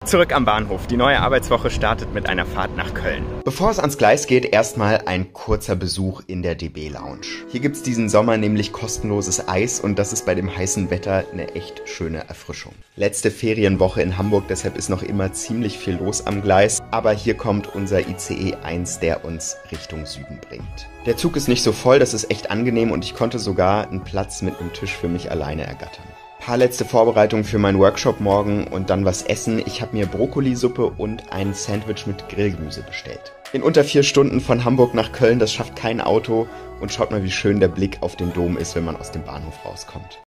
Zurück am Bahnhof. Die neue Arbeitswoche startet mit einer Fahrt nach Köln. Bevor es ans Gleis geht, erstmal ein kurzer Besuch in der DB Lounge. Hier gibt's diesen Sommer nämlich kostenloses Eis und das ist bei dem heißen Wetter eine echt schöne Erfrischung. Letzte Ferienwoche in Hamburg, deshalb ist noch immer ziemlich viel los am Gleis, aber hier kommt unser ICE 1, der uns Richtung Süden bringt. Der Zug ist nicht so voll, das ist echt angenehm und ich konnte sogar einen Platz mit einem Tisch für mich alleine ergattern. Paar letzte Vorbereitungen für meinen Workshop morgen und dann was essen. Ich habe mir Brokkolisuppe und ein Sandwich mit Grillgemüse bestellt. In unter 4 Stunden von Hamburg nach Köln, das schafft kein Auto und schaut mal, wie schön der Blick auf den Dom ist, wenn man aus dem Bahnhof rauskommt.